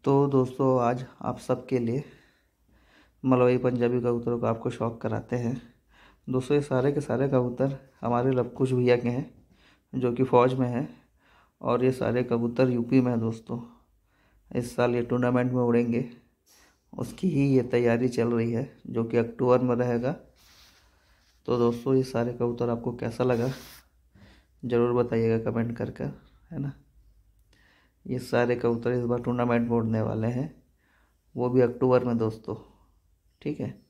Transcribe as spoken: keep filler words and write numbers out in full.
तो दोस्तों आज आप सबके लिए मलवई पंजाबी कबूतरों का आपको शौक़ कराते हैं। दोस्तों ये सारे के सारे कबूतर हमारे लवकुश भैया के हैं जो कि फ़ौज में हैं और ये सारे कबूतर यूपी में हैं। दोस्तों इस साल ये टूर्नामेंट में उड़ेंगे, उसकी ही ये तैयारी चल रही है जो कि अक्टूबर में रहेगा। तो दोस्तों ये सारे कबूतर आपको कैसा लगा ज़रूर बताइएगा कमेंट करके, है ना। ये सारे कबूतर इस बार टूर्नामेंट में उड़ने वाले हैं, वो भी अक्टूबर में दोस्तों, ठीक है।